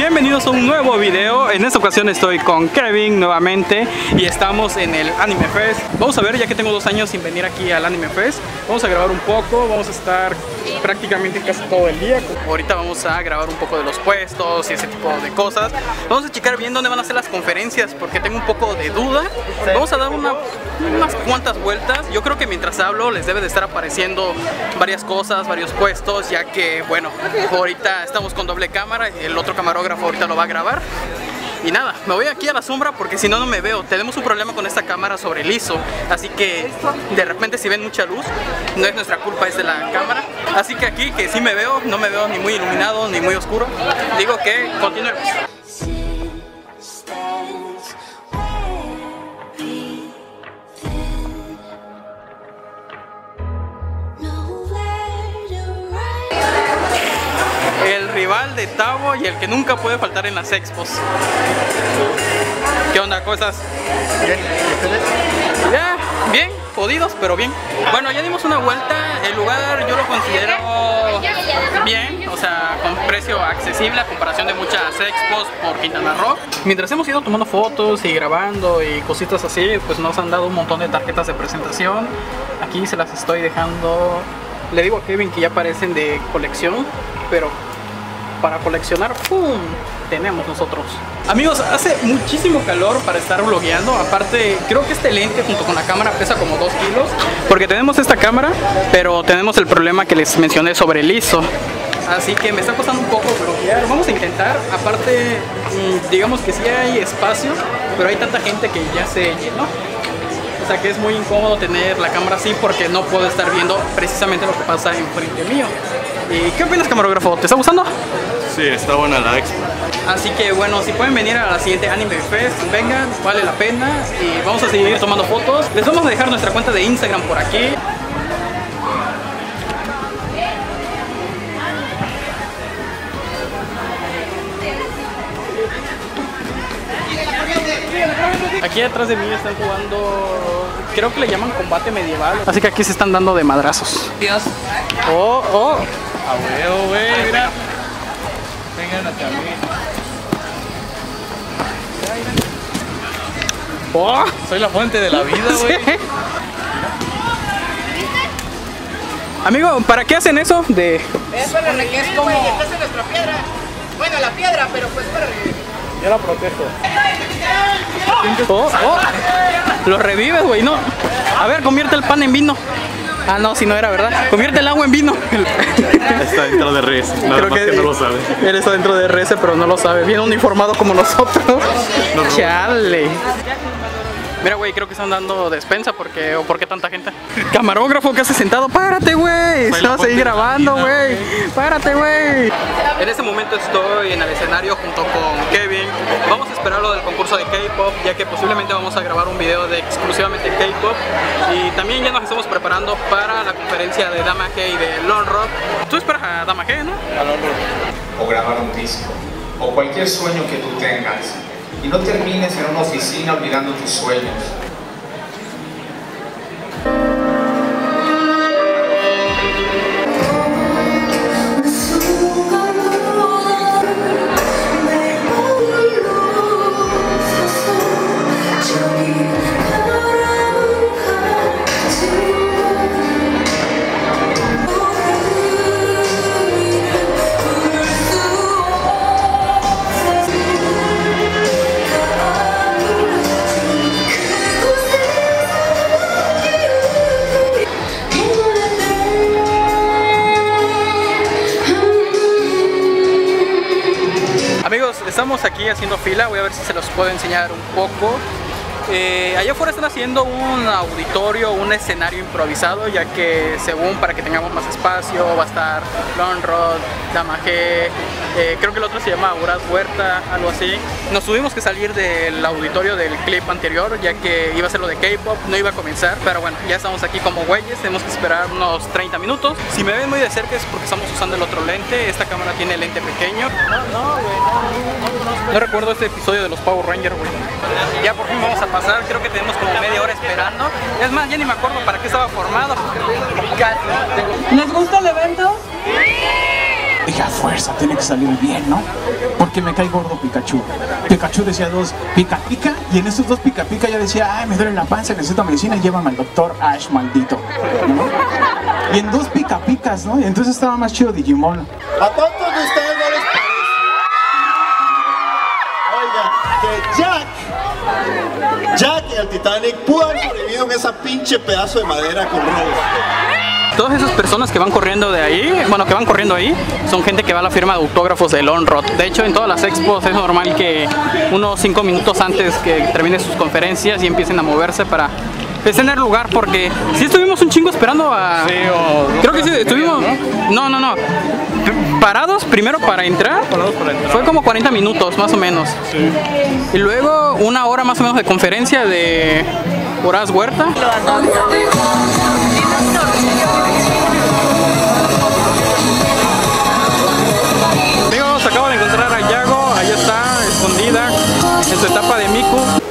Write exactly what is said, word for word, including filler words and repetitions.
Bienvenidos a un nuevo video. En esta ocasión estoy con Kevin nuevamente y estamos en el Anime Fest. Vamos a ver, ya que tengo dos años sin venir aquí al Anime Fest, vamos a grabar un poco, vamos a estar prácticamente casi todo el día. Ahorita vamos a grabar un poco de los puestos y ese tipo de cosas. Vamos a checar bien dónde van a ser las conferencias porque tengo un poco de duda. Vamos a dar una, unas cuantas vueltas. Yo creo que mientras hablo les debe de estar apareciendo varias cosas, varios puestos, ya que bueno, ahorita estamos con doble cámara y el otro camarógrafo ahorita lo va a grabar. Y nada, me voy aquí a la sombra porque si no, no me veo. Tenemos un problema con esta cámara sobre el I S O. Así que de repente si ven mucha luz, no es nuestra culpa, es de la cámara. Así que aquí que sí me veo, no me veo ni muy iluminado ni muy oscuro. Digo que continuemos. El rival de Tavo y el que nunca puede faltar en las expos. ¿Qué onda, cosas? Bien, ya, bien, jodidos, pero bien. Bueno, ya dimos una vuelta. El lugar yo lo considero bien, o sea, con precio accesible a comparación de muchas expos por Quintana Roo. Mientras hemos ido tomando fotos y grabando y cositas así, pues nos han dado un montón de tarjetas de presentación. Aquí se las estoy dejando. Le digo a Kevin que ya parecen de colección, pero para coleccionar, ¡pum!, tenemos nosotros. Amigos, hace muchísimo calor para estar vlogueando. Aparte, creo que este lente junto con la cámara pesa como dos kilos. Porque tenemos esta cámara, pero tenemos el problema que les mencioné sobre el I S O. Así que me está costando un poco vloguear. Vamos a intentar. Aparte, digamos que sí hay espacio, pero hay tanta gente que ya se llenó. O sea que es muy incómodo tener la cámara así porque no puedo estar viendo precisamente lo que pasa enfrente mío. ¿Y qué opinas, camarógrafo? ¿Te está gustando? Sí, está buena la expo. Así que bueno, si pueden venir a la siguiente Anime Fest, vengan, vale la pena. Y vamos a seguir tomando fotos. Les vamos a dejar nuestra cuenta de Instagram por aquí. Aquí atrás de mí están jugando, creo que le llaman combate medieval. Así que aquí se están dando de madrazos. Dios. Oh, oh. A huevo, güey, mira. Vengan hacia mí. Oh. Soy la fuente de la vida, güey. Sí. Amigo, ¿para qué hacen eso? De... Es para que es como... Esta es nuestra piedra. Bueno, la piedra, pero pues para... Yo la protejo. Oh, oh. Lo revives, güey, no. A ver, convierte el pan en vino. Ah, no, si no era, ¿verdad? Convierte el agua en vino. Está dentro de R S, nada Creo más que, que no lo sabe. Él está dentro de R S, pero no lo sabe. Bien uniformado como nosotros. No, chale. Mira, güey, creo que están dando despensa porque... ¿O por qué tanta gente? Camarógrafo, ¿qué haces sentado? ¡Párate, güey! Se va a seguir grabando, güey. ¡Párate, güey! En este momento estoy en el escenario junto con Kevin. Vamos a esperar lo del concurso de K-pop, ya que posiblemente vamos a grabar un video de exclusivamente K-pop. Y también ya nos estamos preparando para la conferencia de Dama G y de Lone Rock. ¿Tú esperas a Dama G, no? A Lone Rock. O grabar un disco, o cualquier sueño que tú tengas. Y no termines en una oficina olvidando tus sueños. Amigos, estamos aquí haciendo fila, voy a ver si se los puedo enseñar un poco. Eh, allá afuera están haciendo un auditorio, un escenario improvisado, ya que según para que tengamos más espacio va a estar Lone Rock, Dama G, eh, creo que el otro se llama Uras Huerta, algo así. Nos tuvimos que salir del auditorio del clip anterior, ya que iba a ser lo de K-pop, no iba a comenzar, pero bueno, ya estamos aquí como güeyes, tenemos que esperar unos treinta minutos. Si me ven muy de cerca es porque estamos usando el otro lente, esta cámara tiene lente pequeño. No, no, güey, no, no, no recuerdo este episodio de los Power Rangers, güey. Ya por fin vamos a pasar, creo que tenemos como media hora esperando. Es más, ya ni me acuerdo para qué estaba formado. ¿Les gusta el evento? Dije, a fuerza, tiene que salir bien, ¿no? Porque me cae gordo Pikachu. Pikachu decía dos, pica pica, y en esos dos pica pica ya decía, ay, me duele la panza, necesito medicina, llévame al doctor Ash, maldito, ¿no? Y en dos pica picas, ¿no? Y entonces estaba más chido Digimon. ¿A cuántos de ustedes no les parece? Oiga, que Jack, Jack y el Titanic pudo haber sobrevivido en esa pinche pedazo de madera con Rose. Todas esas personas que van corriendo de ahí, bueno, que van corriendo ahí, son gente que va a la firma de autógrafos de On-Road. De hecho, en todas las expos es normal que unos cinco minutos antes que terminen sus conferencias y empiecen a moverse para pues, tener lugar, porque sí estuvimos un chingo esperando a... Sí, o Creo que sí, estuvimos... No, no, no. Parados primero para entrar, Parados para entrar. fue como cuarenta minutos más o menos. Sí. Y luego una hora más o menos de conferencia de Horaz Huerta. Amigos, acabo de encontrar a Yago, ahí está, escondida, en su etapa de Miku.